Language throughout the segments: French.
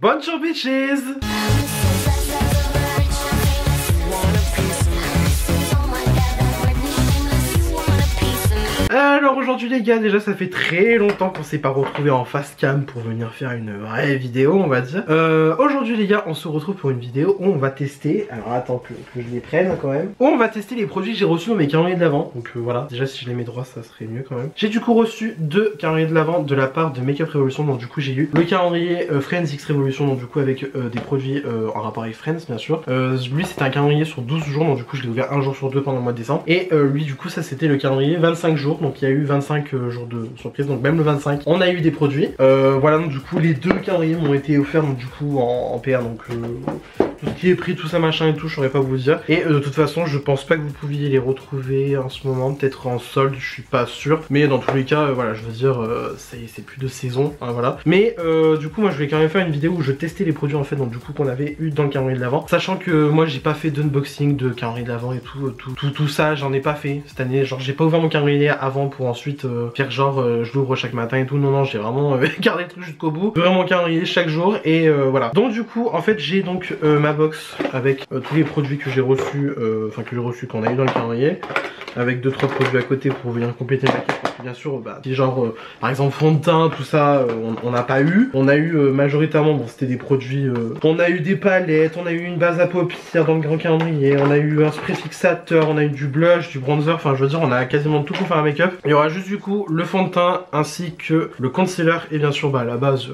Bonjour bitches. Alors aujourd'hui les gars, déjà ça fait très longtemps qu'on s'est pas retrouvé en face cam pour venir faire une vraie vidéo on va dire. Aujourd'hui les gars, on se retrouve pour une vidéo où on va tester, alors attends que je les prenne quand même, où on va tester les produits que j'ai reçus dans mes calendriers de l'Avent. Donc voilà, déjà si je les mets droit ça serait mieux quand même. J'ai du coup reçu 2 calendriers de l'Avent de la part de Makeup Revolution. Donc du coup j'ai eu le calendrier Friends X Revolution, donc du coup avec des produits en rapport avec Friends bien sûr. Lui c'était un calendrier sur 12 jours, donc du coup je l'ai ouvert un jour sur 2 pendant le mois de décembre. Et lui du coup ça c'était le calendrier 25 jours. Donc il y a eu 25 jours de surprise, donc même le 25 on a eu des produits. Voilà, donc du coup les 2 calendriers m'ont été offerts donc du coup en PR, donc tout ce qui est prix, tout ça machin et tout, je saurais pas vous dire. Et de toute façon je pense pas que vous pouviez les retrouver en ce moment, peut-être en solde, je suis pas sûr. Mais dans tous les cas voilà, je veux dire c'est plus de saison, hein, voilà. Mais du coup moi je vais quand même faire une vidéo où je testais les produits en fait, donc du coup qu'on avait eu dans le calendrier de l'Avent. Sachant que moi j'ai pas fait d'unboxing de calendrier de l'Avent et tout ça, j'en ai pas fait cette année. Genre j'ai pas ouvert mon calendrier avant pour ensuite faire genre je l'ouvre chaque matin et tout. Non j'ai vraiment gardé le truc jusqu'au bout, ouvrir mon calendrier chaque jour et voilà. Donc du coup en fait j'ai donc ma box avec tous les produits que j'ai reçus, enfin que j'ai reçus qu'on a eu dans le calendrier, avec 2-3 produits à côté pour venir compléter ma carte. Parce que bien sûr si genre par exemple fond de teint tout ça on n'a pas eu. On a eu majoritairement, bon c'était des produits, on a eu des palettes, on a eu une base à paupières dans le grand calendrier, on a eu un spray fixateur, on a eu du blush, du bronzer, enfin je veux dire on a quasiment tout pour faire un make-up. Il y aura juste du coup le fond de teint ainsi que le concealer et bien sûr la base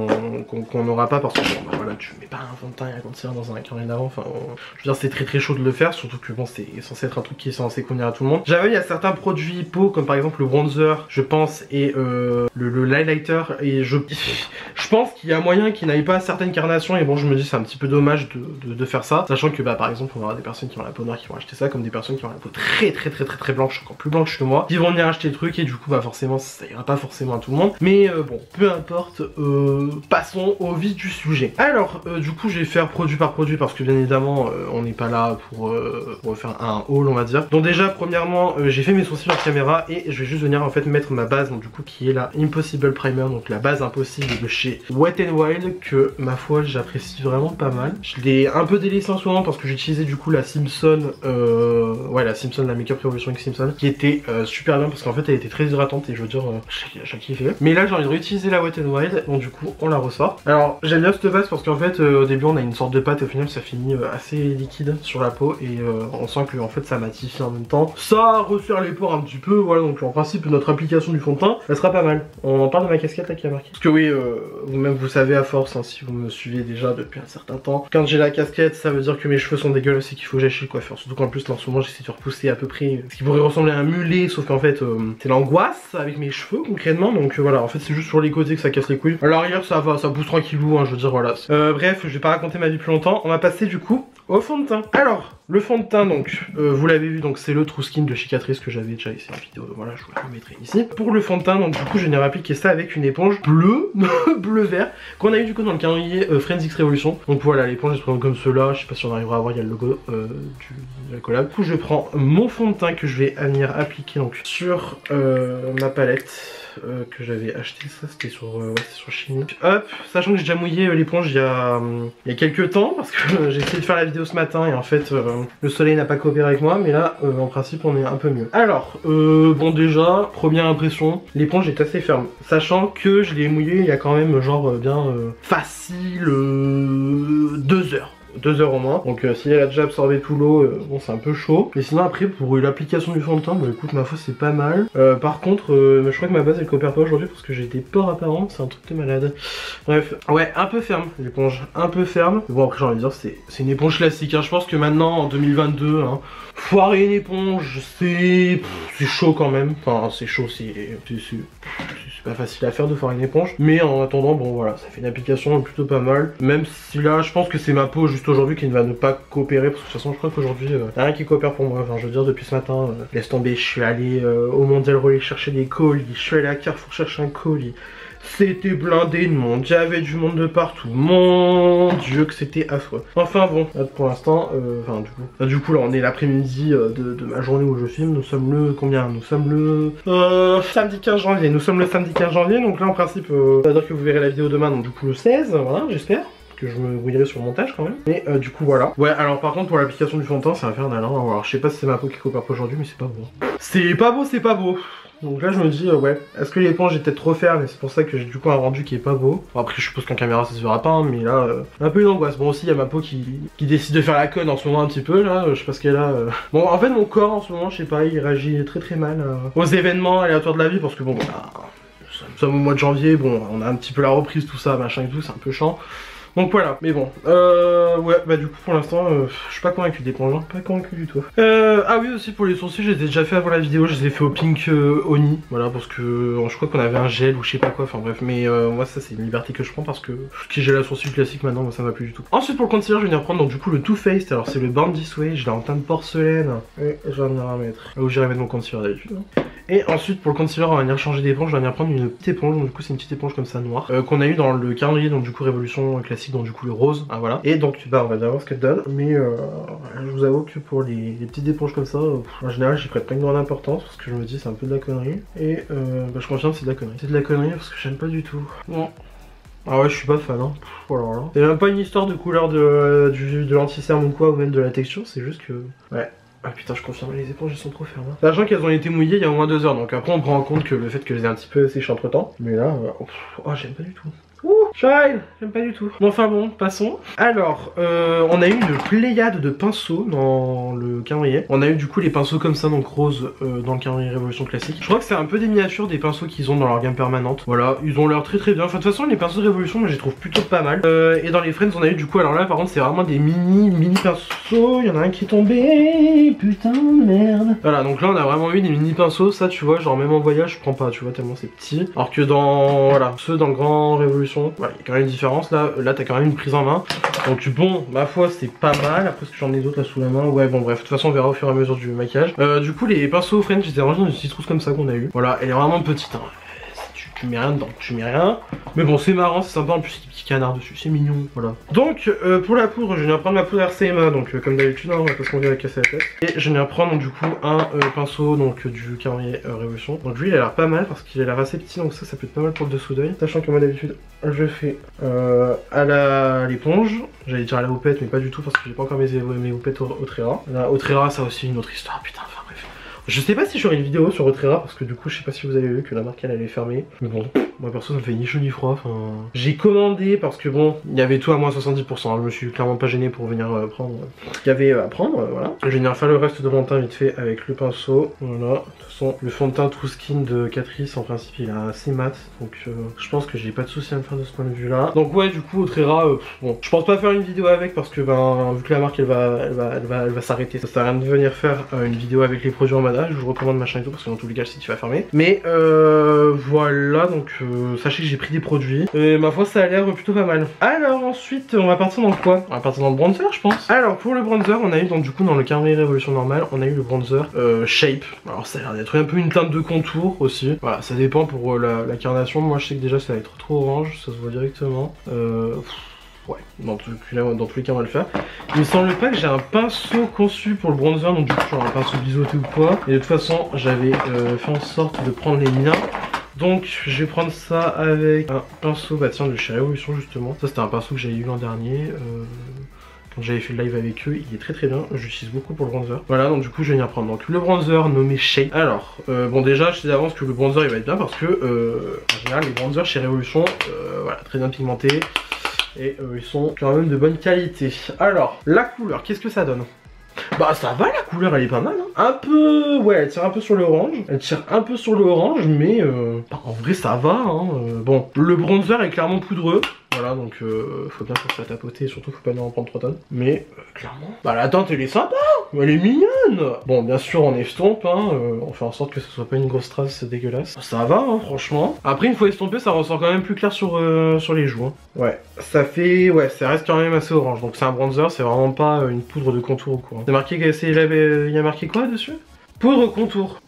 qu'on n'aura pas parce que bon, voilà, tu mets pas un fond de teint et un concealer dans un calendrier d'avant, enfin je veux dire c'est très chaud de le faire, surtout que bon c'est censé être un truc qui est censé convenir à tout le monde. J'avais il y a certains produits peau comme par exemple le bronzer je pense et le highlighter, et je pense qu'il y a moyen qu'il n'aille pas à certaines carnations, et bon je me dis c'est un petit peu dommage de faire ça, sachant que par exemple on aura des personnes qui ont la peau noire qui vont acheter ça, comme des personnes qui ont la peau très blanche, encore plus blanche que moi, qui vont venir acheter le truc, et du coup forcément ça ira pas forcément à tout le monde. Mais bon peu importe, passons au vif du sujet. Alors du coup je vais faire produit par produit parce que bien évidemment on n'est pas là pour faire un haul on va dire. Donc déjà premièrement j'ai fait mes sourcils en caméra et je vais juste venir en fait mettre ma base, donc du coup qui est la Impossible Primer, donc la base impossible de chez Wet n Wild, que ma foi j'apprécie vraiment pas mal. Je l'ai un peu délaissé en ce moment parce que j'utilisais du coup la Simpson, la Makeup Revolution X Simpson, qui était super bien parce qu'en fait elle était très hydratante et je veux dire j'ai kiffé. Mais là j'ai envie de réutiliser la Wet n Wild, donc du coup on la ressort. Alors j'aime bien cette base parce qu'en fait au début on a une sorte de pâte et au final ça finit assez liquide sur la peau, et on sent que en fait ça matifie en même temps, ça resserre les pores un petit peu, voilà. Donc en principe notre application du fond de teint elle sera pas mal. On en parle de ma casquette là qui a marqué, parce que oui vous-même vous savez à force hein, si vous me suivez déjà depuis un certain temps, quand j'ai la casquette ça veut dire que mes cheveux sont dégueulasses et qu'il faut que j'aille chez le coiffeur. Surtout qu'en plus là en ce moment j'essaie de repousser à peu près ce qui pourrait ressembler à un mulet, sauf qu'en fait c'est l'angoisse avec mes cheveux concrètement. Donc voilà, en fait c'est juste sur les côtés que ça casse les couilles. À l'arrière ça va, ça pousse tranquillou hein, je veux dire voilà. Bref, je vais pas raconter ma vie plus longtemps, on va passer du coup au fond de teint. Alors le fond de teint donc vous l'avez vu, donc c'est le True Skin de chez Catrice que j'avais déjà essayé en vidéo, voilà je vous le mettrai ici. Pour le fond de teint donc du coup je viens appliquer ça avec une éponge bleue, bleu vert, qu'on a eu du coup dans le calendrier Friends X Revolution. Donc voilà, l'éponge elle se présente comme cela, je sais pas si on arrivera à voir, il y a le logo de la collab. Du coup je prends mon fond de teint que je vais venir appliquer donc sur ma palette que j'avais acheté, ça c'était sur Chine. Hop, sachant que j'ai déjà mouillé l'éponge il y a quelques temps parce que j'ai essayé de faire la vidéo ce matin et en fait le soleil n'a pas coopéré avec moi, mais là en principe on est un peu mieux. Alors bon déjà première impression, l'éponge est assez ferme, sachant que je l'ai mouillé il y a quand même genre bien facile 2 heures. 2 heures au moins, donc si elle a déjà absorbé tout l'eau, bon c'est un peu chaud. Mais sinon après pour l'application du fond de teint, bon écoute ma foi c'est pas mal. Par contre je crois que ma base elle coopère pas aujourd'hui parce que j'ai des pores apparents, c'est un truc de malade. Bref, ouais un peu ferme l'éponge, un peu ferme. Mais bon après j'ai envie de dire c'est une éponge classique hein. Je pense que maintenant en 2022 hein, foirer une éponge c'est chaud quand même. Enfin c'est chaud, c'est pas facile à faire de faire une éponge, mais en attendant bon voilà ça fait une application plutôt pas mal. Même si là je pense que c'est ma peau juste aujourd'hui qui ne va ne pas coopérer, parce que de toute façon je crois qu'aujourd'hui y'a rien qui coopère pour moi. Enfin je veux dire depuis ce matin laisse tomber, je suis allé au Mondial Relais chercher des colis, je suis allé à Carrefour chercher un colis, c'était blindé de monde, il y avait du monde de partout, mon dieu que c'était affreux. Enfin bon, là, pour l'instant, du coup là on est l'après-midi de ma journée où je filme, nous sommes le combien? Nous sommes le samedi 15 janvier, nous sommes le samedi 15 janvier, donc là en principe, ça veut dire que vous verrez la vidéo demain, donc du coup le 16, voilà j'espère. que je me brouillerai sur le montage quand même. Mais du coup voilà. Ouais, alors par contre pour l'application du fond de teint c'est infernal, hein. Alors je sais pas si c'est ma peau qui coopère pas aujourd'hui, mais c'est pas beau. C'est pas beau, c'est pas beau. Donc là je me dis ouais, est-ce que l'éponge est peut-être trop ferme, et c'est pour ça que j'ai du coup un rendu qui est pas beau. Bon, après je suppose qu'en caméra ça se verra pas, hein, mais là un peu une angoisse. Bon aussi il y a ma peau qui décide de faire la conne en ce moment un petit peu là, je sais pas ce qu'elle a. Bon en fait mon corps en ce moment je sais pas, il réagit très mal aux événements aléatoires de la vie, parce que bon bah, nous sommes au mois de janvier, bon on a un petit peu la reprise tout ça, machin et tout, c'est un peu chiant. Donc voilà, mais bon, ouais, bah du coup pour l'instant, je suis pas convaincu des d'éponge, pas convaincu du tout. Ah oui aussi pour les sourcils, je les ai déjà fait avant la vidéo, je les ai fait au Pink Oni, voilà, parce que je crois qu'on avait un gel ou je sais pas quoi, enfin bref, mais moi ça c'est une liberté que je prends parce que qui j'ai la sourcil classique maintenant, moi ça va plus du tout. Ensuite pour le concealer, je vais venir prendre donc du coup le Too Faced, alors c'est le Born This Way, je l'ai en teint de porcelaine, et je vais venir en mettre, là où j'irai mettre mon concealer d'habitude. Et ensuite pour le concealer on va venir changer d'éponge, je vais venir prendre une petite éponge, donc du coup c'est une petite éponge comme ça noire, qu'on a eu dans le calendrier, donc du coup Révolution classique, donc du coup le rose, hein, voilà. Et donc bah on va bien voir ce qu'elle donne, mais je vous avoue que pour les petites éponges comme ça, en général j'y prête pas une grande importance, parce que je me dis c'est un peu de la connerie, et bah, je confirme c'est de la connerie. C'est de la connerie parce que j'aime pas du tout. Bon. Ah ouais je suis pas fan hein, voilà, là. C'est même pas une histoire de couleur de l'anti-cerne ou quoi, ou même de la texture, c'est juste que... Ouais. Ah putain je confirme, les éponges elles sont trop fermes. Sachant qu'elles ont été mouillées il y a au moins 2 heures, donc après on prend en compte que le fait que je les ai un petit peu séchées entre temps. Mais là, oh j'aime pas du tout. Ouh, Child, j'aime pas du tout. Bon enfin bon, passons. Alors, on a eu une pléiade de pinceaux dans le calendrier. On a eu du coup les pinceaux comme ça, donc rose, dans le calendrier Révolution classique. Je crois que c'est un peu des miniatures des pinceaux qu'ils ont dans leur gamme permanente. Voilà, ils ont l'air très bien. Enfin de toute façon les pinceaux de Révolution, moi je les trouve plutôt pas mal. Et dans les Friends on a eu du coup, alors là par contre c'est vraiment des mini pinceaux. Il y en a un qui est tombé, putain de merde. Voilà, donc là on a vraiment eu des mini pinceaux. Ça tu vois, genre même en voyage je prends pas, tu vois, tellement c'est petit. Alors que dans, voilà, ceux dans le grand Révolution, voilà, il y a quand même une différence. Là t'as quand même une prise en main. Donc bon, ma foi c'est pas mal. Après ce que j'en ai d'autres là sous la main. Ouais bon bref, de toute façon on verra au fur et à mesure du maquillage. Du coup les pinceaux French, j'étais rangés dans une petite trousse comme ça qu'on a eu. Voilà, elle est vraiment petite hein. Tu mets rien dedans, tu mets rien. Mais bon c'est marrant, c'est sympa, en plus il y a des petits canards dessus, c'est mignon, voilà. Donc pour la poudre, je viens prendre ma poudre RCMA, donc comme d'habitude, hein, parce qu'on vient de casser la tête. Et je viens prendre donc, du coup un pinceau donc du calendrier Révolution. Donc lui il a l'air pas mal parce qu'il a l'air assez petit, donc ça peut être pas mal pour le dessous d'œil. Sachant que moi d'habitude je fais à l'éponge, j'allais dire à la houppette mais pas du tout parce que j'ai pas encore mes houpettes au Trera. Là au Trera ça a aussi une autre histoire, putain, enfin bref. Je sais pas si j'aurai une vidéo sur Otrera parce que du coup je sais pas si vous avez vu que la marque elle est fermée. Mais bon, moi perso ça me fait ni chaud ni froid. Enfin, j'ai commandé parce que bon, il y avait tout à moins 70%. Hein. Je me suis clairement pas gêné pour venir prendre ce qu'il y avait à prendre. Voilà. Je vais venir faire le reste de mon teint vite fait avec le pinceau. Voilà. De toute façon, le fond de teint True Skin de Catrice en principe il est assez mat. Donc je pense que j'ai pas de souci à me faire de ce point de vue là. Donc ouais, du coup Otrera, bon, je pense pas faire une vidéo avec parce que ben vu que la marque elle va s'arrêter, ça sert à rien de venir faire une vidéo avec les produits en mode je vous recommande machin et tout parce que dans tous les cas le site va fermer. Mais voilà, donc sachez que j'ai pris des produits et ma foi ça a l'air plutôt pas mal. Alors ensuite on va partir dans quoi? On va partir dans le bronzer je pense. Alors pour le bronzer on a eu donc du coup dans le calendrier Révolution normal on a eu le bronzer Shape. Alors ça a l'air d'être un peu une teinte de contour aussi. Voilà, ça dépend pour la carnation. Moi je sais que déjà ça va être trop orange, ça se voit directement. Ouais, dans tous les cas on va le faire. Il me semble pas que j'ai un pinceau conçu pour le bronzer, donc du coup genre un pinceau biseauté ou quoi. Et de toute façon j'avais fait en sorte de prendre les miens. Donc je vais prendre ça avec un pinceau, bah tiens de chez Révolution justement. Ça c'était un pinceau que j'avais eu l'an dernier. Quand j'avais fait le live avec eux, il est très bien, j'utilise beaucoup pour le bronzer. Voilà, donc du coup je vais venir prendre donc, le bronzer nommé Shape. Alors, bon déjà je sais d'avance que le bronzer il va être bien parce que en général les bronzers chez Révolution, voilà, très bien pigmentés. Et ils sont quand même de bonne qualité. Alors, la couleur, qu'est-ce que ça donne? Bah ça va, la couleur elle est pas mal hein. Un peu, ouais, elle tire un peu sur le orange. Elle tire un peu sur le orange, mais bah, en vrai ça va hein. Bon, le bronzer est clairement poudreux. Voilà, donc faut bien faire ça tapoter, surtout faut pas en prendre 3 tonnes. Mais clairement, bah la teinte elle est sympa, elle est mignonne. Bon, bien sûr on estompe, hein, on fait en sorte que ce soit pas une grosse trace dégueulasse. Ça va, hein, franchement. Après une fois estompé, ça ressort quand même plus clair sur les joues. Hein. Ouais, ça fait, ouais, ça reste quand même assez orange. Donc c'est un bronzer, c'est vraiment pas une poudre de contour ou quoi. C'est marqué il y a marqué quoi dessus? Poudre contour.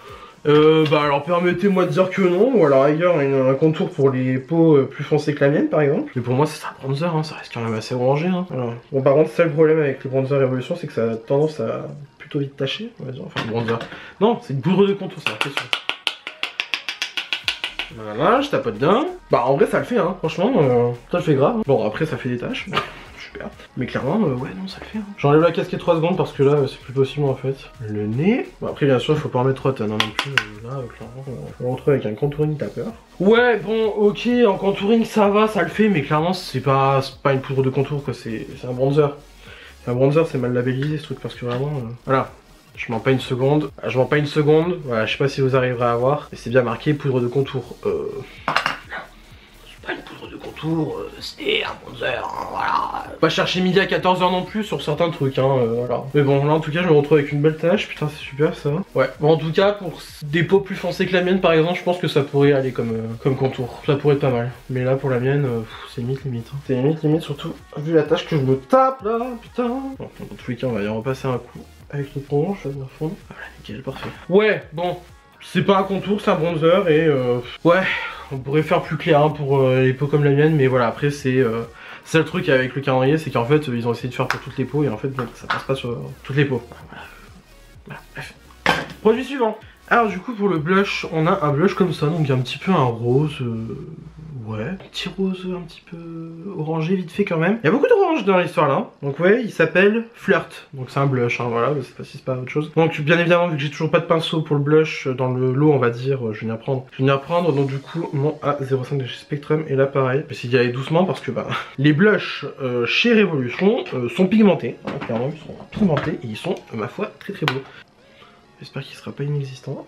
Bah alors permettez-moi de dire que non, ou à la rigueur un contour pour les peaux plus foncées que la mienne par exemple. Mais pour moi c'est un bronzer, hein, ça reste quand même assez orangé. Hein. Voilà. Bon par contre c'est le problème avec les bronzers Révolution, c'est que ça a tendance à plutôt vite tacher, on va dire. Enfin bronzer. Non, c'est une poudre de contour, c'est la question. Voilà, je tapote bien. Bah en vrai ça le fait hein, franchement, ça le fait grave. Bon après ça fait des tâches. Super. Mais clairement, ouais non ça le fait. Hein. J'enlève la casquette 3 secondes parce que là c'est plus possible en fait. Le nez. Bon après bien sûr il faut pas en mettre 3 tonnes hein, non plus. Là clairement on va retrouver avec un contouring tapeur. Ouais bon ok en contouring ça va, ça le fait, mais clairement c'est pas une poudre de contour quoi, c'est un bronzer. Un bronzer c'est mal labellisé ce truc parce que vraiment voilà. Je mens pas une seconde, voilà, je sais pas si vous arriverez à voir, mais c'est bien marqué poudre de contour. C'est pas une poudre de contour, c'est un bronzer, hein, voilà. Pas chercher midi à 14 h non plus sur certains trucs, hein, voilà. Mais bon, là en tout cas je me retrouve avec une belle tache, putain c'est super ça. Ouais, bon en tout cas pour des peaux plus foncées que la mienne par exemple, je pense que ça pourrait aller comme contour, ça pourrait être pas mal. Mais là pour la mienne, c'est limite. Hein. C'est limite surtout, vu la tache que je me tape là, putain. Bon, dans tous les cas on va y repasser un coup. Avec le ponche, ça va bien fondre. Voilà, nickel, parfait. Ouais, bon, c'est pas un contour, c'est un bronzer et ouais, on pourrait faire plus clair hein, pour les peaux comme la mienne, mais voilà, après c'est le truc avec le calendrier, c'est qu'en fait ils ont essayé de faire pour toutes les peaux et en fait bon, ça passe pas sur toutes les peaux. Voilà, bref. Produit suivant. Alors du coup pour le blush, on a un blush comme ça, donc un petit peu un rose, ouais, un petit rose un petit peu orangé vite fait quand même. Il y a beaucoup d'orange dans l'histoire là, donc ouais, il s'appelle Flirt, donc c'est un blush, hein, voilà, je sais pas si c'est pas autre chose. Donc bien évidemment vu que j'ai toujours pas de pinceau pour le blush dans le lot on va dire, je vais venir prendre, donc du coup mon A05 de chez Spectrum est là pareil. Je vais essayer d'y aller doucement parce que bah, les blushs chez Révolution sont pigmentés, hein, clairement ils sont pigmentés et ils sont ma foi très beaux. J'espère qu'il sera pas inexistant.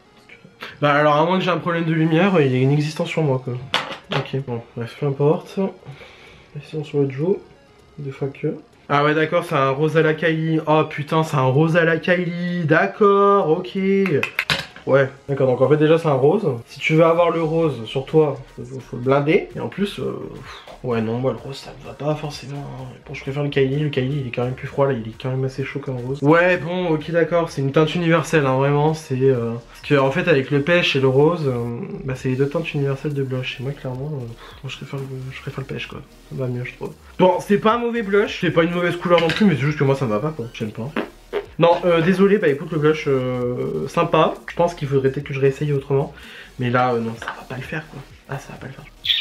Bah alors à moins que j'ai un problème de lumière, il est inexistant sur moi quoi. Ok, bon, bref, peu importe. Essayons sur le Joe, des fois que... Ah ouais d'accord, c'est un rose à la Kylie. Oh putain, c'est un rose à la Kylie, d'accord, ok. Ouais, d'accord, donc en fait déjà c'est un rose. Si tu veux avoir le rose sur toi, faut le blinder. Et en plus, ouais non, moi le rose ça me va pas forcément. Hein. Bon, je préfère le Kylie il est quand même plus froid là, il est quand même assez chaud comme rose. Ouais bon, ok d'accord, c'est une teinte universelle, hein, vraiment, c'est... Parce que en fait avec le pêche et le rose, bah c'est les deux teintes universelles de blush. Et moi clairement, moi, je préfère le pêche quoi, ça va mieux je trouve. Bon, c'est pas un mauvais blush, c'est pas une mauvaise couleur non plus, mais c'est juste que moi ça me va pas quoi, j'aime pas. Non, désolé, bah écoute le blush sympa, je pense qu'il faudrait peut-être que je réessaye autrement. Mais là, non, ça va pas le faire quoi. Ah, ça va pas le faire.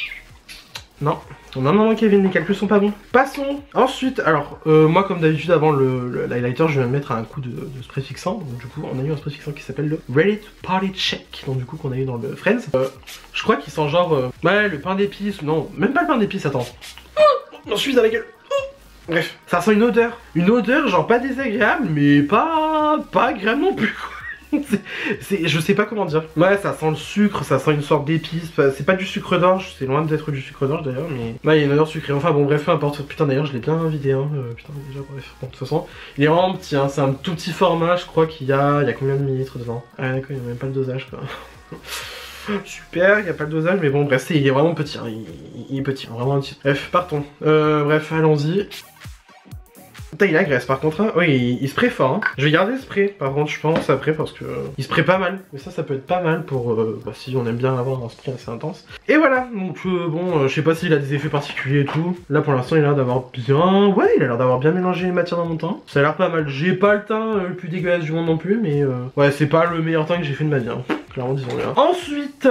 Non, Kevin, les calculs sont pas bons. Passons. Ensuite, alors, moi comme d'habitude avant l'highlighter, je vais me mettre un coup de spray fixant. Donc du coup, on a eu un spray fixant qui s'appelle le Ready to Party Check. Donc du coup, qu'on a eu dans le Friends. Je crois qu'il sent genre, ouais, le pain d'épices. Non, même pas le pain d'épices, attends. J'en suis dans la gueule. Bref, ça sent une odeur genre pas désagréable, mais pas agréable non plus quoi. Je sais pas comment dire. Ouais, ça sent le sucre, ça sent une sorte d'épice. Enfin, c'est pas du sucre d'orge, c'est loin d'être du sucre d'orge d'ailleurs, mais ouais, il y a une odeur sucrée. Enfin bon, bref, peu importe. Putain, d'ailleurs, je l'ai bien vidé, hein. Putain, déjà, bref. Bon, de toute façon, il est vraiment petit, hein. C'est un tout petit format, je crois qu'il y a combien de millilitres dedans? Ah, d'accord, il n'y a même pas le dosage quoi. Super, il n'y a pas le dosage, mais bon, bref, il est vraiment petit, hein. Il est petit, vraiment petit. Bref, partons. Bref, allons-y. Putain, il agresse par contre, hein. Oui, il spray fort, hein. Je vais garder le spray, par contre, je pense, après, parce que il spray pas mal. Mais ça peut être pas mal pour, bah, si on aime bien avoir un spray assez intense. Et voilà, donc bon, je sais pas s'il a des effets particuliers et tout. Là, pour l'instant, il a l'air d'avoir bien... Ouais, il a l'air d'avoir bien mélangé les matières dans mon teint. Ça a l'air pas mal. J'ai pas le teint le plus dégueulasse du monde non plus, mais ouais, c'est pas le meilleur teint que j'ai fait de ma vie, hein. Clairement, disons-le. Ensuite,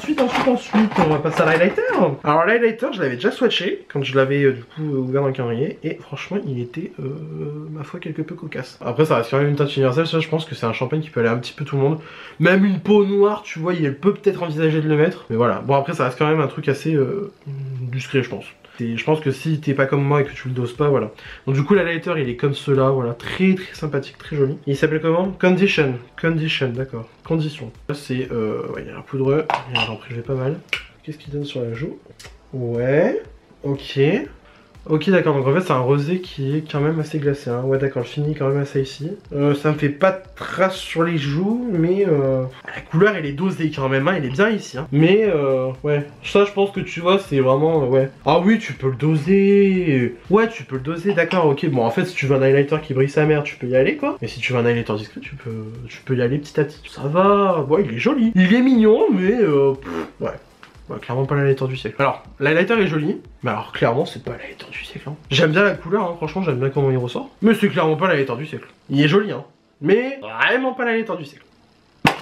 on va passer à l'highlighter. Alors, l'highlighter, je l'avais déjà swatché quand je l'avais du coup ouvert dans le calendrier. Et franchement, il était, ma foi, quelque peu cocasse. Après, ça reste quand même une teinte universelle. Ça, je pense que c'est un champagne qui peut aller un petit peu tout le monde. Même une peau noire, tu vois, il peut peut-être envisager de le mettre. Mais voilà. Bon, après, ça reste quand même un truc assez discret, je pense. Je pense que si t'es pas comme moi et que tu le doses pas, voilà. Donc du coup l'highlighter il est comme cela, voilà, très sympathique, très joli. Il s'appelle comment? Condition, d'accord. Condition. Là c'est, ouais, il a l'air poudreux, j'en prélevé pas mal. Qu'est-ce qu'il donne sur la joue? Ouais, ok. Ok d'accord, donc en fait c'est un rosé qui est quand même assez glacé, hein. Ouais d'accord, le fini est quand même assez ici. Ça me fait pas de traces sur les joues, mais la couleur elle est dosée quand même, hein. Elle est bien ici, hein. Mais ouais, ça je pense que tu vois c'est vraiment, ouais. Ah oui tu peux le doser. Ouais tu peux le doser, d'accord, ok. Bon en fait si tu veux un highlighter qui brille sa mère, tu peux y aller quoi. Mais si tu veux un highlighter discret, tu peux y aller petit à petit. Ça va, ouais il est joli. Il est mignon, mais ouais. Ouais, clairement pas l'highlighter du siècle. Alors, l'highlighter est joli, mais alors clairement c'est pas l'highlighter du siècle. Hein. J'aime bien la couleur, hein. Franchement j'aime bien comment il ressort. Mais c'est clairement pas l'highlighter du siècle. Il est joli, hein. Mais vraiment pas l'highlighter du siècle.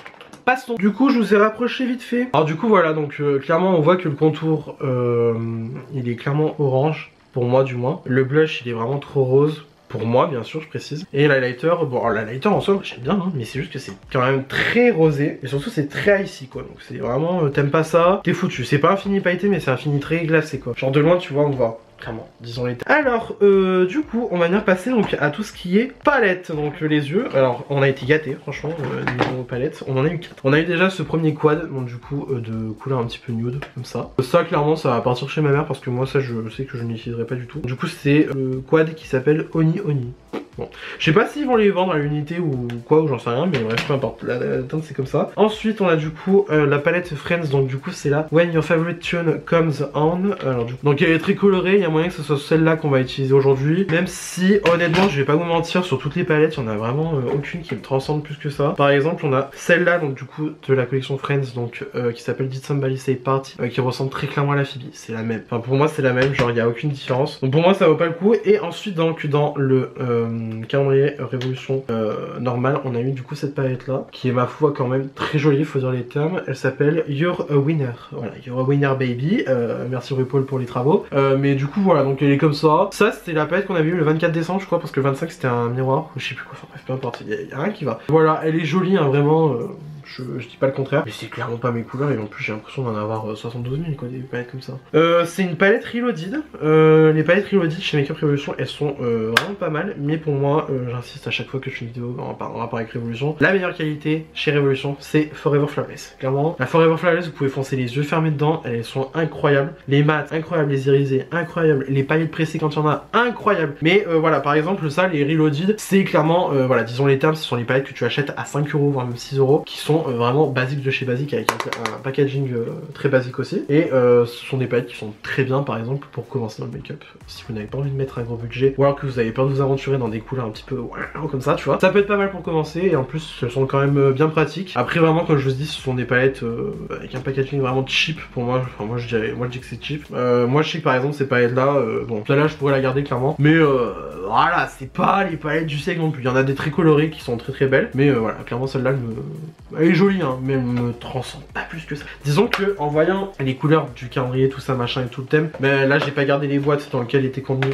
passons. Du coup je vous ai rapproché vite fait. Alors du coup voilà, donc clairement on voit que le contour il est clairement orange, pour moi du moins. Le blush il est vraiment trop rose. Pour moi, bien sûr, je précise. Et l'highlighter, bon, l'highlighter en soi, j'aime bien, hein, mais c'est juste que c'est quand même très rosé. Et surtout, c'est très icy, quoi. Donc, c'est vraiment, t'aimes pas ça, t'es foutu. C'est pas un fini pailleté, mais c'est un fini très glacé, quoi. Genre, de loin, tu vois, on voit. Clairement, disons les. Alors, du coup, on va venir passer donc à tout ce qui est palette. Donc les yeux, alors on a été gâtés, franchement, niveau palette. On en a eu 4. On a eu déjà ce premier quad, donc du coup, de couleur un petit peu nude, comme ça. Ça, clairement, ça va partir chez ma mère parce que moi, ça, je sais que je n'utiliserai pas du tout. Du coup, c'est le quad qui s'appelle Oni Oni. Bon, je sais pas s'ils vont les vendre à l'unité ou quoi, ou j'en sais rien, mais bref, peu importe, la teinte c'est comme ça. Ensuite, on a du coup la palette Friends, donc du coup c'est là When Your Favorite Tune Comes On. Alors, du coup, donc elle est très colorée, il y a moyen que ce soit celle-là qu'on va utiliser aujourd'hui. Même si, honnêtement, je vais pas vous mentir, sur toutes les palettes, il y en a vraiment aucune qui me transcende plus que ça. Par exemple, on a celle-là, donc du coup, de la collection Friends, donc qui s'appelle Did Somebody Say Party, qui ressemble très clairement à la Phoebe. C'est la même. Enfin, pour moi, c'est la même, genre, il n'y a aucune différence. Donc pour moi, ça vaut pas le coup. Et ensuite, donc, dans le calendrier Révolution normal, on a eu du coup cette palette là qui est ma foi quand même très jolie, faut dire les termes. Elle s'appelle You're a Winner. Voilà, You're a Winner Baby. Merci RuPaul pour les travaux. Mais du coup voilà, donc elle est comme ça. Ça c'était la palette qu'on avait eu le 24 décembre je crois, parce que le 25 c'était un miroir, je sais plus quoi, enfin bref, peu importe, il y a rien qui va. Voilà, elle est jolie hein, vraiment. Je dis pas le contraire, mais c'est clairement pas mes couleurs et en plus j'ai l'impression d'en avoir 72 000 quoi, des palettes comme ça. C'est une palette Reloaded. Les palettes Reloaded chez Makeup Revolution elles sont vraiment pas mal, mais pour moi, j'insiste à chaque fois que je fais une vidéo en rapport avec Revolution, la meilleure qualité chez Revolution c'est Forever Flawless. Clairement, la Forever Flawless vous pouvez foncer les yeux fermés dedans, elles sont incroyables. Les mats, incroyables, les irisés, incroyables, les paillettes pressées quand il y en a, incroyables. Mais voilà, par exemple ça, les Reloaded, c'est clairement, voilà, disons les termes, ce sont les palettes que tu achètes à 5 € voire même 6 € qui sont vraiment basiques de chez basique avec un packaging très basique aussi. Et ce sont des palettes qui sont très bien par exemple pour commencer dans le make-up. Si vous n'avez pas envie de mettre un gros budget ou alors que vous avez peur de vous aventurer dans des couleurs un petit peu comme ça, tu vois, ça peut être pas mal pour commencer et en plus elles sont quand même bien pratiques. Après vraiment comme je vous dis, ce sont des palettes avec un packaging vraiment cheap pour moi. Enfin moi je dis que c'est cheap. Moi je sais que par exemple ces palettes là, bon celle-là je pourrais la garder clairement, mais voilà, c'est pas les palettes du siècle non plus. Il y en a des très colorées qui sont très belles, mais voilà, clairement celle-là elle est jolie hein, mais elle me transcende pas plus que ça. Disons que en voyant les couleurs du calendrier, tout ça machin et tout le thème, mais là j'ai pas gardé les boîtes dans lesquelles étaient contenus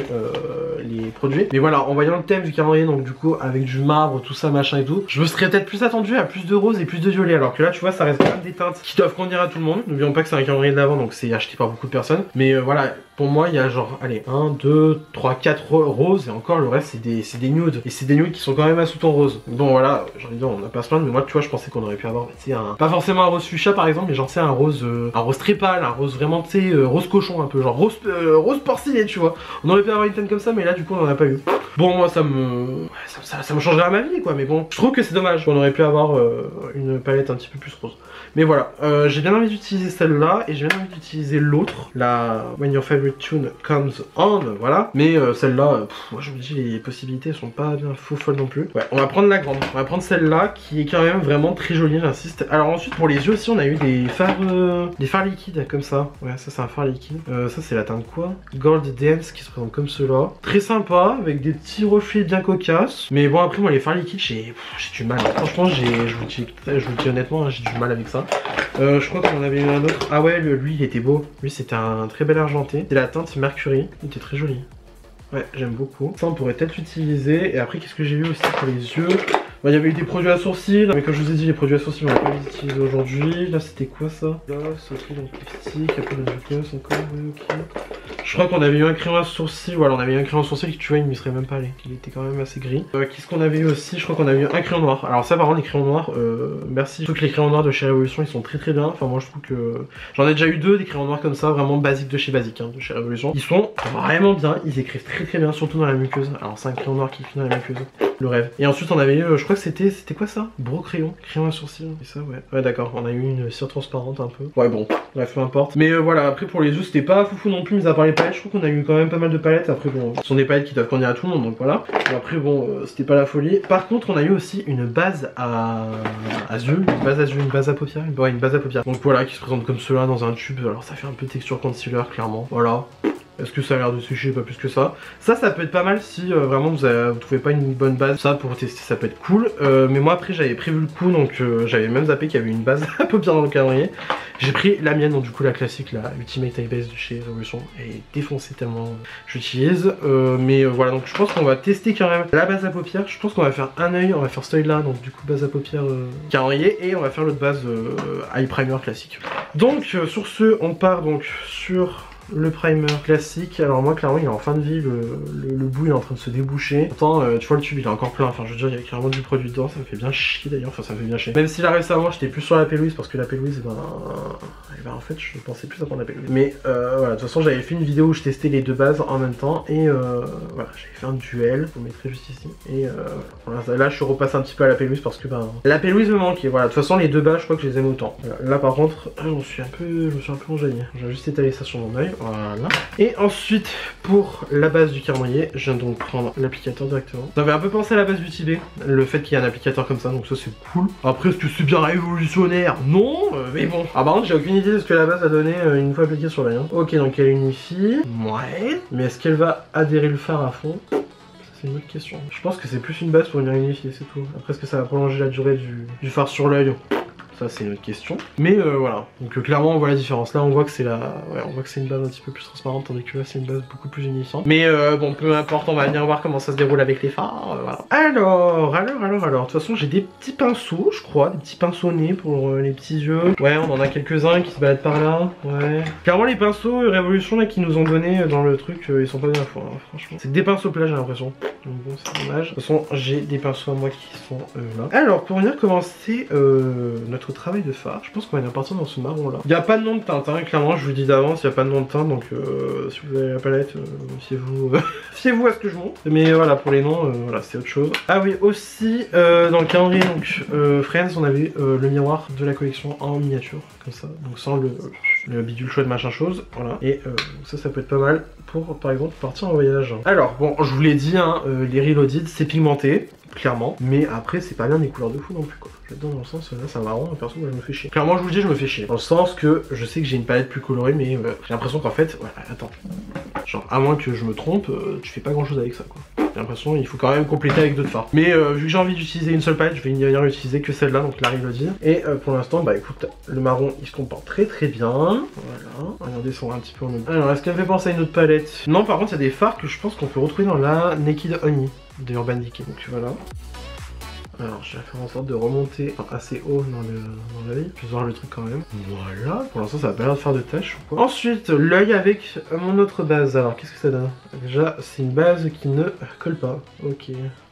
les produits, mais voilà, en voyant le thème du calendrier, donc du coup avec du marbre, tout ça machin et tout, je me serais peut-être plus attendu à plus de rose et plus de violet, alors que là tu vois ça reste quand même des teintes qui doivent convenir à tout le monde. N'oublions pas que c'est un calendrier de l'avant donc c'est acheté par beaucoup de personnes, mais voilà, pour moi il y a genre allez 1, 2, 3, 4 roses et encore le reste c'est des nudes, et c'est des nudes qui sont quand même à sous-ton rose. Bon voilà, j'ai envie de dire on a pas se plaindre, mais moi tu vois je pensais qu'on aurait pu avoir pas forcément un rose fuchsia par exemple, mais genre c'est un rose très pâle, un rose vraiment tu sais rose cochon un peu, genre rose porciné tu vois. On aurait pu avoir une teinte comme ça, mais là du coup on en a pas eu. Bon moi ça me changerait à ma vie quoi, mais bon je trouve que c'est dommage, on aurait pu avoir une palette un petit peu plus rose. Mais voilà, j'ai bien envie d'utiliser celle-là et j'ai bien envie d'utiliser l'autre, la When Your Favorite Tune Comes On, voilà. Mais celle-là, moi je me dis les possibilités sont pas bien fou folles non plus. Ouais, on va prendre la grande, on va prendre celle-là qui est quand même vraiment très jolie, j'insiste. Alors ensuite pour les yeux aussi on a eu des fards liquides comme ça. Ouais, ça c'est un fard liquide. Ça c'est la teinte quoi, Gold Dance, qui se présente comme cela. Très sympa, avec des petits reflets bien cocasses. Mais bon après moi les fards liquides j'ai du mal. Franchement je vous dis honnêtement, j'ai du mal avec ça. Je crois qu'on avait eu un autre. Ah ouais, lui il était beau. Lui c'était un très bel argenté. C'est la teinte Mercury. Il était très joli. Ouais, j'aime beaucoup. Ça on pourrait peut-être l'utiliser. Et après qu'est-ce que j'ai eu aussi pour les yeux? Bah, il y avait eu des produits à sourcils, mais comme je vous ai dit, les produits à sourcils on va pas les utiliser aujourd'hui. Là c'était quoi ça? Là, ok, donc lipstick, après le gloss encore, ouais, ok. Je crois qu'on avait eu un crayon à sourcils, voilà, on avait eu un crayon à sourcils qui tu vois il ne m'y serait même pas allé, il était quand même assez gris. Qu'est-ce qu'on avait eu aussi? Je crois qu'on avait eu un crayon noir. Alors ça par contre les crayons noirs, merci. Je trouve que les crayons noirs de chez Révolution ils sont très bien. Enfin moi je trouve que j'en ai déjà eu deux des crayons noirs comme ça, vraiment basiques de chez Basique, hein, de chez Révolution. Ils sont vraiment bien, ils écrivent très bien, surtout dans la muqueuse. Alors c'est un crayon noir qui écrit dans la muqueuse, le rêve. Et ensuite on avait eu, je crois que c'était quoi ça? Bro crayon à sourcils, et ça ouais d'accord, on a eu une cire transparente un peu. Ouais bon, bref peu importe. Mais voilà, après pour les yeux c'était pas foufou non plus, mis à part les palettes. Je trouve qu'on a eu quand même pas mal de palettes. Après bon, ce sont des palettes qui doivent convenir à tout le monde, donc voilà. Et après bon, c'était pas la folie. Par contre on a eu aussi une base à yeux, une base à paupières, ouais une base à paupières. Donc voilà, qui se présente comme cela dans un tube. Alors ça fait un peu texture concealer clairement, voilà. Est-ce que ça a l'air de sécher? Pas plus que ça. Ça peut être pas mal si vraiment vous trouvez pas une bonne base. Ça pour tester ça peut être cool. Mais moi après j'avais prévu le coup, donc j'avais même zappé qu'il y avait une base à paupières dans le calendrier. J'ai pris la mienne, donc du coup la classique, la Ultimate Eye Base de chez Révolution. Elle est défoncée tellement j'utilise. Mais voilà, donc je pense qu'on va tester quand même la base à paupières. Je pense qu'on va faire un œil, on va faire ce œil là, donc du coup base à paupières calendrier, et on va faire l'autre base eye primer classique. Donc sur ce, on part donc sur le primer classique. Alors moi clairement il est en fin de vie, le bout il est en train de se déboucher. Pourtant tu vois le tube il est encore plein, enfin je veux dire il y a clairement du produit dedans, ça me fait bien chier d'ailleurs, enfin ça me fait bien chier. Même si là récemment j'étais plus sur la P. Louise parce que la P. Louise en fait je pensais plus à prendre la P. Louise. Mais voilà, de toute façon j'avais fait une vidéo où je testais les deux bases en même temps et voilà, j'avais fait un duel, je vous mettrai juste ici. Et voilà, là je suis repassé un petit peu à la P. Louise parce que la P. Louise me manquait. Voilà, de toute façon les deux bases je crois que je les aime autant. Voilà. Là par contre je suis un peu enjaillé. J'ai juste étalé ça sur mon œil. Voilà. Et ensuite, pour la base du calendrier, je viens donc prendre l'applicateur directement. J'avais un peu pensé à la base du Tibet, le fait qu'il y ait un applicateur comme ça, donc ça c'est cool. Après, est-ce que c'est bien révolutionnaire? Non, mais bon. Ah, par contre, j'ai aucune idée de ce que la base va donner une fois appliquée sur l'œil. Hein. Ok, donc elle unifie. Ouais. Mais est-ce qu'elle va adhérer le phare à fond? C'est une autre question. Je pense que c'est plus une base pour venir unifier, c'est tout. Après, est-ce que ça va prolonger la durée du phare sur l'œil? Ça c'est une autre question. Mais voilà. Donc clairement on voit la différence. Là on voit que c'est on voit que c'est une base un petit peu plus transparente, tandis que là c'est une base beaucoup plus unifiante. Mais bon, peu importe, on va venir voir comment ça se déroule avec les phares. Voilà. Alors. De toute façon j'ai des petits pinceaux, je crois, des petits pinceaux nez pour les petits yeux. Ouais, on en a quelques-uns qui se baladent par là. Ouais. Clairement les pinceaux Révolution là qui nous ont donné dans le truc, ils sont pas bien fous, hein, franchement. C'est des pinceaux plats j'ai l'impression. Donc bon, c'est dommage. De toute façon j'ai des pinceaux à moi qui sont là. Alors pour venir commencer notre travail de phare, je pense qu'on va bien partir dans ce marron là. Il n'y a pas de nom de teinte, hein, clairement je vous le dis d'avance, il n'y a pas de nom de teinte, donc si vous avez la palette, fiez-vous fiez-vous à ce que je montre. Mais voilà, pour les noms, voilà, c'est autre chose. Ah oui, aussi dans le calendrier, donc Friends, on avait le miroir de la collection en miniature, comme ça, donc sans le bidule chouette machin chose, voilà. Et ça peut être pas mal pour par exemple partir en voyage. Alors bon, je vous l'ai dit, hein, les Reloaded c'est pigmenté, clairement, mais après c'est pas bien des couleurs de fou non plus quoi. J'adore dans le sens, là c'est un marron, perso moi je me fais chier. Clairement je vous le dis, je me fais chier. Dans le sens que je sais que j'ai une palette plus colorée, mais j'ai l'impression qu'en fait, voilà, attends. Genre à moins que je me trompe, tu fais pas grand chose avec ça quoi. J'ai l'impression il faut quand même compléter avec d'autres fards. Mais vu que j'ai envie d'utiliser une seule palette, je vais venir utiliser que celle-là, donc la Reloaded. Et pour l'instant, bah écoute, le marron il se comporte très très bien. Voilà, regardez, ça un petit peu en mode. Alors est-ce qu'elle me fait penser à une autre palette? Non, par contre il y a des fards que je pense qu'on peut retrouver dans la Naked Honey de Urban Decay. Donc voilà. Alors je vais faire en sorte de remonter assez haut dans l'œil, je vais voir le truc quand même. Voilà, pour l'instant ça va pas l'air de faire de tâches ou quoi. Ensuite l'œil avec mon autre base, alors qu'est-ce que ça donne? Déjà c'est une base qui ne colle pas, ok.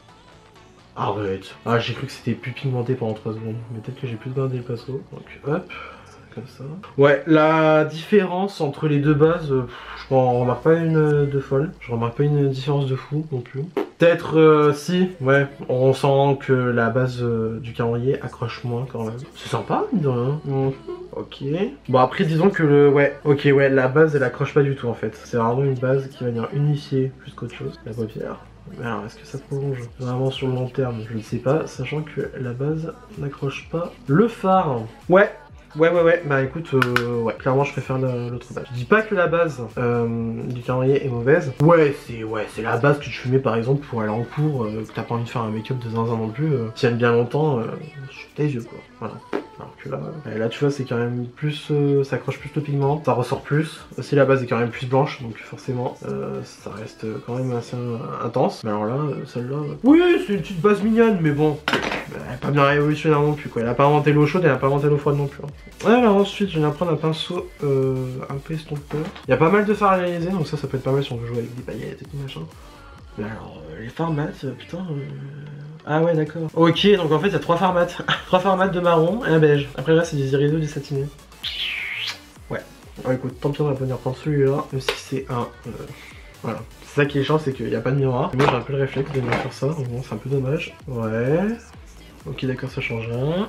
Arrête. Ah j'ai cru que c'était plus pigmenté pendant 3 secondes, mais peut-être que j'ai plus gardé le pinceau. Donc hop, comme ça. Ouais, la différence entre les deux bases, je remarque pas une de folle, je remarque pas une différence de fou non plus. Peut-être si, ouais, on sent que la base du calendrier accroche moins quand même. C'est sympa, mine de rien. Ok. Bon après disons que ouais, la base elle accroche pas du tout en fait. C'est vraiment une base qui va venir unifier plus qu'autre chose. La paupière. Mais alors est-ce que ça prolonge vraiment sur le long terme? Je ne sais pas, sachant que la base n'accroche pas le phare. Ouais, bah écoute, ouais, clairement je préfère l'autre base. Je dis pas que la base du calendrier est mauvaise. Ouais, c'est la base que tu mets par exemple pour aller en cours, que t'as pas envie de faire un make-up de zinzin non plus, tienne bien longtemps sur tes yeux quoi, voilà. Alors que là tu vois c'est quand même plus, ça accroche plus le pigment, ça ressort plus. Aussi la base est quand même plus blanche, donc forcément ça reste quand même assez intense. Mais alors là, celle-là, oui c'est une petite base mignonne, mais bon, elle est pas bien révolutionnaire non plus quoi. Elle a pas inventé l'eau chaude, elle a pas inventé l'eau froide non plus. Hein. Alors ensuite je viens prendre un pinceau un peu estompeur. Il y a pas mal de fards à réaliser, donc ça peut être pas mal si on veut jouer avec des paillettes et tout machin. Mais alors les fards mat, putain. Ah ouais d'accord. Ok, donc en fait il y a 3 fards mat. 3 fards mat de marron et un beige. Après là c'est des irideux, des satinés. Ouais. Alors écoute, tant pis on va venir prendre celui-là, même si c'est un... voilà. C'est ça qui est chiant, c'est qu'il n'y a pas de miroir. Et moi j'ai un peu le réflexe de venir faire ça, donc bon c'est un peu dommage. Ouais. Ok d'accord, ça change rien.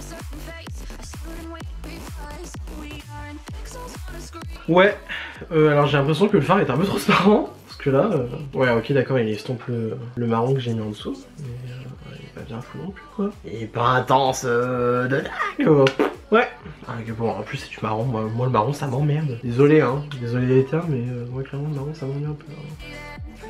Ouais. Alors j'ai l'impression que le phare est un peu transparent. Là, ouais ok d'accord il estompe le marron que j'ai mis en dessous, mais il est pas bien fou non plus quoi. Il est pas intense de dingue. Ouais. Ah, bon, en plus c'est du marron, moi le marron ça m'emmerde. Désolé hein, désolé les termes, mais moi clairement le marron ça m'emmerde un peu. Hein.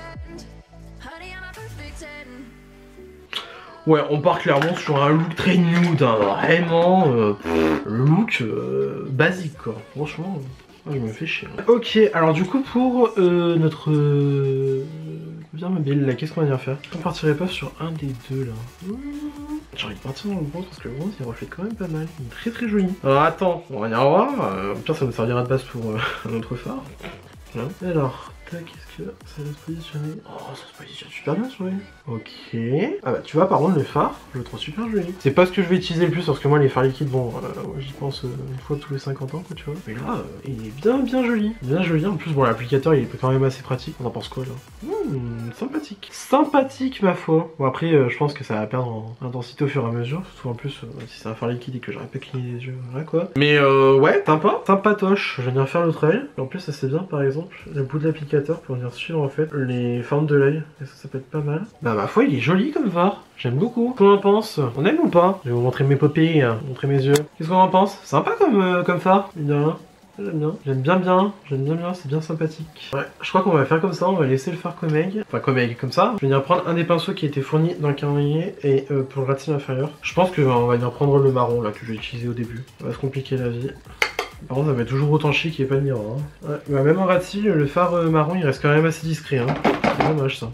Ouais, on part clairement sur un look très nude, hein. Vraiment, le look basique quoi, franchement. Je me fais chier. Ok, alors du coup pour notre bien mobile là, qu'est-ce qu'on va bien faire? On partirait pas sur un des deux là. J'ai envie de partir dans le bronze parce que le bronze il reflète quand même pas mal. Il est très très joli. Alors attends, on va y revoir. Au pire ça nous servira de base pour un autre phare. Voilà. Alors, tac, est-ce que ça va se positionner? Oh, ça se positionne super bien sur lui. Ok. Ah bah tu vois, par contre le phare, je le trouve super joli. C'est pas ce que je vais utiliser le plus parce que moi les phares liquides, bon, j'y pense une fois tous les 50 ans quoi, tu vois. Mais là, il est bien joli. Bien joli. En plus, bon, l'applicateur il est quand même assez pratique. On en pense quoi là? Sympathique. Sympathique ma foi. Bon après, je pense que ça va perdre en intensité au fur et à mesure. Surtout en plus, si c'est un phare liquide et que j'aurais pas cligné les yeux, voilà quoi. Mais ouais, sympa. Sympatoche. Je vais venir faire l'autre œil. En plus, ça c'est bien par exemple, le bout de l'applicateur pour venir suivre en fait les formes de l'œil. Et ça peut être pas mal. Bah ma foi, il est joli comme phare. J'aime beaucoup. Qu'est-ce qu'on en pense? On aime ou pas? Je vais vous montrer mes paupières, montrer mes yeux. Qu'est-ce qu'on en pense? Sympa comme phare, évidemment. J'aime bien, c'est bien sympathique. Ouais, je crois qu'on va faire comme ça, on va laisser le phare Comeg. Enfin Comeg, comme ça. Je vais venir prendre un des pinceaux qui a été fourni dans le calendrier et pour le ratine inférieur. Je pense qu'on va venir prendre le marron là que j'ai utilisé au début. Ça va se compliquer la vie. Par contre ça va être toujours autant chic qu'il n'y ait pas de miroir. Hein. Ouais, bah, même en ratine, le phare marron il reste quand même assez discret. Hein. C'est dommage ça.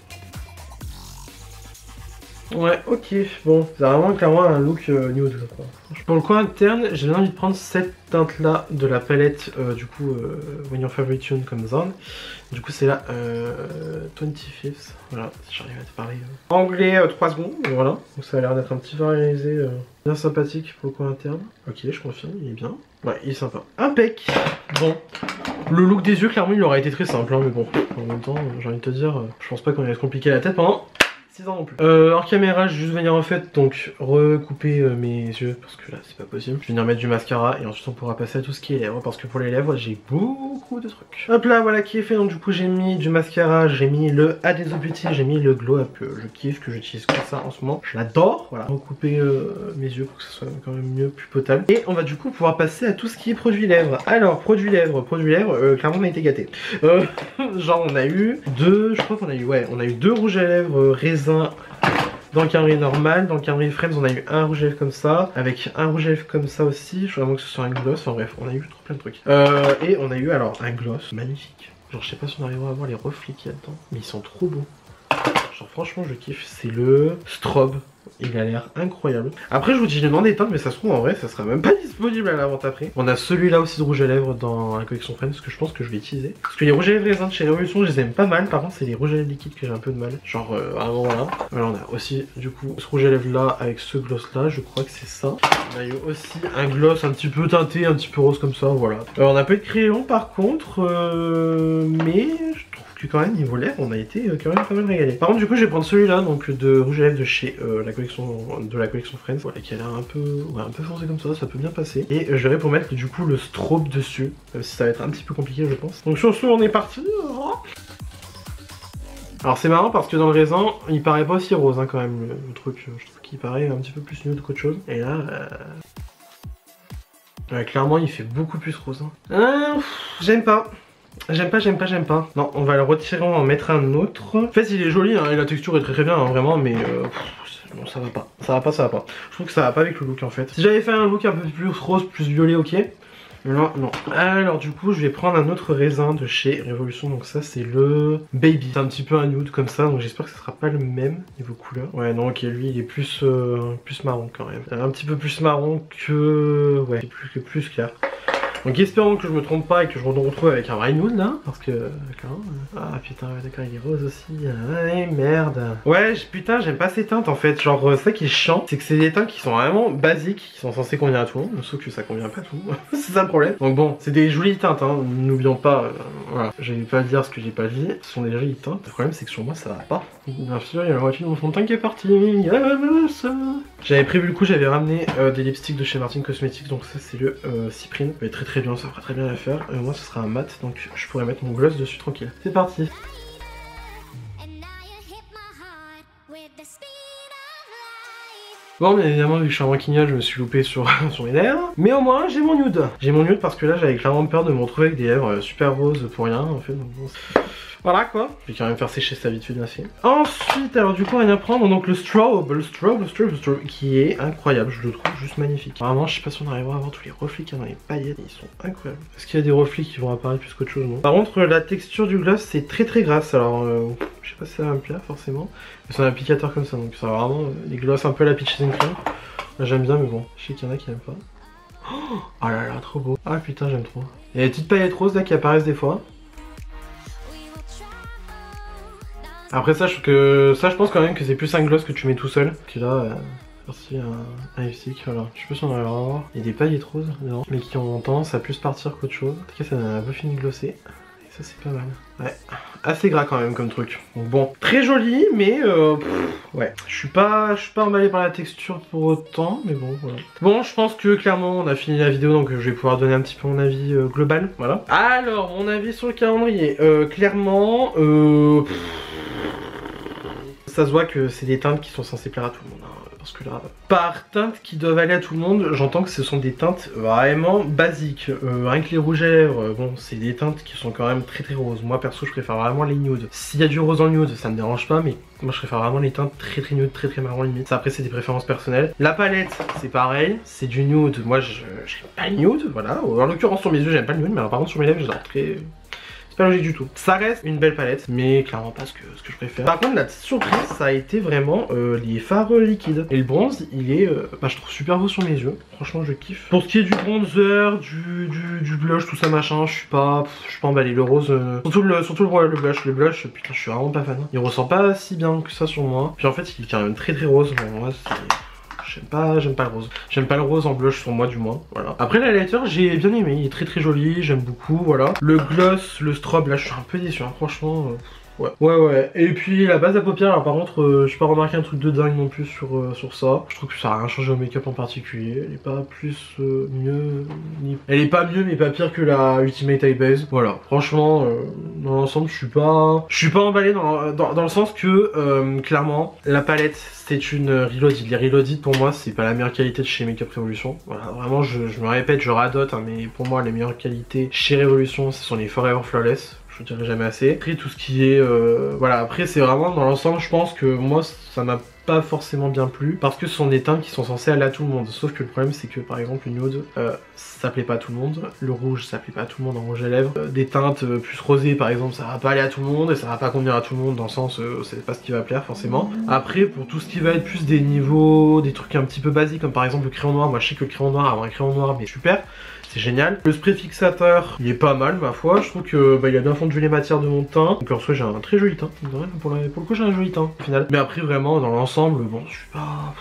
Ouais, ok, bon, c'est vraiment clairement un look nude quoi. Pour le coin interne, j'ai bien envie de prendre cette teinte là de la palette du coup When Your Favorite Tune Comes On. Du coup c'est la 25th, voilà, si j'arrive à te parler. Anglais 3 secondes, voilà, donc ça a l'air d'être un petit phare réalisé bien sympathique pour le coin interne. Ok, je confirme, il est bien. Ouais, il est sympa. Impec. Bon, le look des yeux clairement il aurait été très simple, hein, mais bon, en même temps j'ai envie de te dire, je pense pas qu'on allait se compliquer la tête pendant 6 ans non plus. Hors caméra, je vais juste venir en fait donc recouper mes yeux parce que là c'est pas possible. Je vais venir mettre du mascara et ensuite on pourra passer à tout ce qui est lèvres parce que pour les lèvres j'ai beaucoup de trucs. Hop là, voilà qui est fait. Donc du coup j'ai mis du mascara, j'ai mis le Adesso Beauty, j'ai mis le Glow Up que je kiffe, que j'utilise comme ça en ce moment. Je l'adore. Voilà, recouper mes yeux pour que ce soit quand même mieux, plus potable. Et on va du coup pouvoir passer à tout ce qui est produit lèvres. Alors produit lèvres, clairement on a été gâtés. Genre on a eu deux, je crois qu'on a eu, ouais, on a eu deux rouges à lèvres raisin dans le calendrier normal, dans le calendrier Friends on a eu un rouge à lèvres comme ça, avec un rouge à lèvres comme ça aussi, je veux vraiment que ce soit un gloss, enfin bref, on a eu plein de trucs. Et on a eu alors un gloss magnifique, genre je sais pas si on arrivera à voir les reflets qu'il y a dedans, mais ils sont trop beaux. Genre franchement je kiffe, c'est le Strobe. Il a l'air incroyable. Après je vous dis je demande des teintes mais ça se trouve en vrai ça sera même pas disponible à la vente après. On a celui-là aussi de rouge à lèvres dans la collection Friends que je pense que je vais utiliser. Parce que les rouges à lèvres raisins de chez Révolution je les aime pas mal. Par contre c'est les rouges à lèvres liquides que j'ai un peu de mal. Genre vraiment voilà. Voilà on a aussi du coup ce rouge à lèvres là avec ce gloss là. Je crois que c'est ça. On a eu aussi un gloss un petit peu teinté, un petit peu rose comme ça voilà. On a pas eu de crayon par contre mais je trouve que quand même niveau lèvres on a été quand même pas mal régalé. Par contre du coup je vais prendre celui-là donc de rouge à lèvres de chez la collection Friends, voilà, qui a l'air un peu, ouais, un peu foncé comme ça peut bien passer. Et je verrai pour mettre du coup le strobe dessus, même si ça va être un petit peu compliqué je pense. Donc sur ce on est parti. Alors c'est marrant parce que dans le raisin il paraît pas aussi rose hein, quand même le truc, je trouve qu'il paraît un petit peu plus nude qu'autre chose. Et là ouais, clairement il fait beaucoup plus rose. Hein. J'aime pas. J'aime pas. Non, on va le retirer, on va en mettre un autre. En fait, il est joli hein, et la texture est très bien, hein, vraiment, mais bon, ça va pas. Je trouve que ça va pas avec le look en fait. Si j'avais fait un look un peu plus rose, plus violet, ok. Mais non, non. Alors du coup, je vais prendre un autre raisin de chez Révolution. Donc ça, c'est le Baby. C'est un petit peu un nude comme ça, donc j'espère que ce sera pas le même niveau couleur. Ouais, non, ok, lui, il est plus marron quand même. Un petit peu plus marron que... Ouais, plus clair. Donc espérons que je me trompe pas et que je me retrouve avec un vrai nude là. Parce que... Ah putain, ouais, d'accord, il est rose aussi. Ouais, merde. Ouais, putain, j'aime pas ces teintes en fait. Genre, ça qui est chiant, c'est que c'est des teintes qui sont vraiment basiques, qui sont censées convenir à tout le monde. Sauf que ça convient pas à tout. C'est ça le problème. Donc bon, c'est des jolies teintes, hein. N'oublions pas... voilà, j'allais pas dire ce que j'ai pas dit. Ce sont des jolies teintes. Le problème, c'est que sur moi, ça va pas. Bien sûr, il y a la moitié de mon fond de teint qui est parti. J'avais prévu le coup, j'avais ramené des lipsticks de chez Martin Cosmetics. Donc ça, c'est le Cyprine. Ça va être très bien, ça fera très bien l'affaire. Moi, ce sera un mat, donc je pourrais mettre mon gloss dessus tranquille. C'est parti. Bon, mais évidemment, vu que je suis un manquignol, je me suis loupé sur, sur mes lèvres. Mais au moins, j'ai mon nude. J'ai mon nude parce que là, j'avais clairement peur de me retrouver avec des lèvres super roses pour rien, en fait. Donc, bon, voilà quoi. Je vais quand même faire sécher ça vite fait bien fait. Ensuite, alors du coup, rien à prendre. Donc le strobe, qui est incroyable. Je le trouve juste magnifique. Vraiment, je sais pas si on arrivera à voir tous les reflets qu'il y a dans les paillettes. Ils sont incroyables. Est-ce qu'il y a des reflets qui vont apparaître plus qu'autre chose, non? Par contre, la texture du gloss, c'est très grasse. Alors, je sais pas si ça va me plaire forcément. C'est un applicateur comme ça, donc ça va vraiment les gloss un peu à la Peaches and Cream. Là, j'aime bien, mais bon, je sais qu'il y en a qui aiment pas. Oh là là, trop beau. Ah putain, j'aime trop. Il y a des petites paillettes roses là qui apparaissent des fois. Après ça, je pense quand même que c'est plus un gloss que tu mets tout seul. Qui là, merci un lipstick, voilà. Je sais pas si on arrivera à voir. Il y a des paillettes roses dedans, mais qui ont tendance à plus partir qu'autre chose. En tout cas, ça donne un peu fini glossé. Et ça, c'est pas mal. Ouais, assez gras quand même comme truc. Donc bon, très joli, mais ouais. Je suis pas emballé par la texture pour autant, mais bon, voilà. Bon, je pense que clairement, on a fini la vidéo, donc je vais pouvoir donner un petit peu mon avis global, voilà. Alors, mon avis sur le calendrier, clairement, ça se voit que c'est des teintes qui sont censées plaire à tout le monde, hein, parce que là, par teintes qui doivent aller à tout le monde, j'entends que ce sont des teintes vraiment basiques. Rien que les rouges à lèvres, bon, c'est des teintes qui sont quand même très roses. Moi perso, je préfère vraiment les nudes. S'il y a du rose dans le nude, ça me dérange pas, mais moi je préfère vraiment les teintes très nude, très marron limite. Ça, après, c'est des préférences personnelles. La palette, c'est pareil, c'est du nude. Moi, j'aime pas le nude, voilà. En l'occurrence, sur mes yeux, j'aime pas le nude, mais alors, par contre, sur mes lèvres, j'adore très... C'est pas logique du tout. Ça reste une belle palette, mais clairement pas ce que je préfère. Par contre, la petite surprise, ça a été vraiment les fards liquides. Et le bronze, il est, je trouve super beau sur mes yeux. Franchement, je kiffe. Pour ce qui est du bronzer, du blush, tout ça machin, je suis pas emballé. Le rose, surtout le blush, putain, je suis vraiment pas fan. Il ressent pas si bien que ça sur moi. Puis en fait, il est quand même très rose. Bon, moi, j'aime pas le rose. J'aime pas le rose en blush sur moi du moins, voilà. Après l'highlighter, j'ai bien aimé, il est très joli, j'aime beaucoup, voilà. Le gloss, le strobe, là je suis un peu déçu, hein, franchement. Ouais. Et puis la base à paupières, alors par contre, je n'ai pas remarqué un truc de dingue non plus sur ça. Je trouve que ça a rien changé au make-up en particulier. Elle est pas plus mieux, elle est pas mieux mais pas pire que la Ultimate Eye Base. Voilà, franchement, dans l'ensemble, je suis pas emballé dans le sens que clairement la palette c'est une Reloaded. Les Reloaded pour moi c'est pas la meilleure qualité de chez Makeup Revolution. Voilà, vraiment je me répète, je radote, hein, mais pour moi les meilleures qualités chez Revolution ce sont les Forever Flawless. Je ne dirai jamais assez. Après tout ce qui est... voilà, après c'est vraiment dans l'ensemble, je pense que moi ça m'a pas forcément bien plu. Parce que ce sont des teintes qui sont censées aller à tout le monde. Sauf que le problème c'est que par exemple le nude, ça plaît pas à tout le monde. Le rouge, ça plaît pas à tout le monde en rouge à lèvres. Des teintes plus rosées par exemple, ça va pas aller à tout le monde. Et ça va pas convenir à tout le monde dans le sens, c'est pas ce qui va plaire forcément. Après pour tout ce qui va être plus des niveaux, des trucs un petit peu basiques comme par exemple le crayon noir. Moi je sais que le crayon noir, avoir un crayon noir mais super. C'est génial. Le spray fixateur, il est pas mal ma foi. Je trouve que il a bien fondu les matières de mon teint. Donc en soi j'ai un très joli teint. Pour le coup j'ai un joli teint au final. Mais après vraiment dans l'ensemble, bon je suis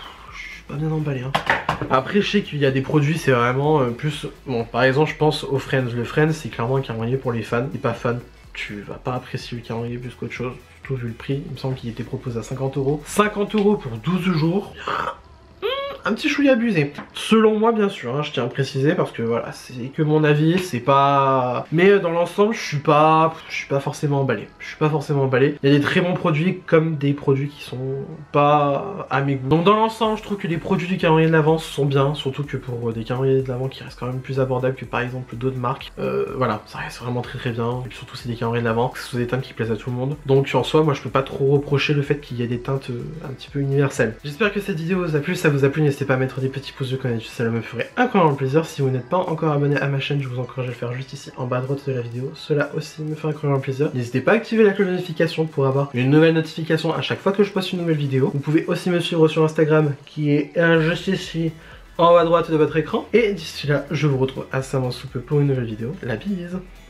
pas bien emballé. Hein. Après je sais qu'il y a des produits c'est vraiment plus... Bon par exemple je pense au Friends. Le Friends c'est clairement un calendrier pour les fans. T'es pas fan, tu vas pas apprécier le calendrier plus qu'autre chose. Surtout vu le prix. Il me semble qu'il était proposé à 50 €. 50 € pour 12 jours. Un petit chouïa abusé. Selon moi bien sûr, hein, je tiens à préciser parce que voilà, c'est que mon avis, c'est pas... Mais dans l'ensemble, je suis pas forcément emballé. Je suis pas forcément emballé. Il y a des très bons produits comme des produits qui sont pas à mes goûts. Donc dans l'ensemble, je trouve que les produits du calendrier de l'Avent sont bien, surtout que pour des calendriers de l'Avent qui restent quand même plus abordables que par exemple d'autres marques. Voilà, ça reste vraiment très bien. Et puis surtout c'est des calendriers de l'Avent, que ce soit des teintes qui plaisent à tout le monde. Donc en soi, moi je peux pas trop reprocher le fait qu'il y ait des teintes un petit peu universelles. J'espère que cette vidéo vous a plu, ça vous a plu. N'hésitez pas à mettre des petits pouces bleus quand même, ça me ferait incroyablement plaisir. Si vous n'êtes pas encore abonné à ma chaîne, je vous encourage à le faire juste ici en bas à droite de la vidéo. Cela aussi me fait incroyablement plaisir. N'hésitez pas à activer la cloche de notification pour avoir une nouvelle notification à chaque fois que je poste une nouvelle vidéo. Vous pouvez aussi me suivre sur Instagram qui est juste ici en haut à droite de votre écran. Et d'ici là, je vous retrouve assez sous peu pour une nouvelle vidéo. La bise!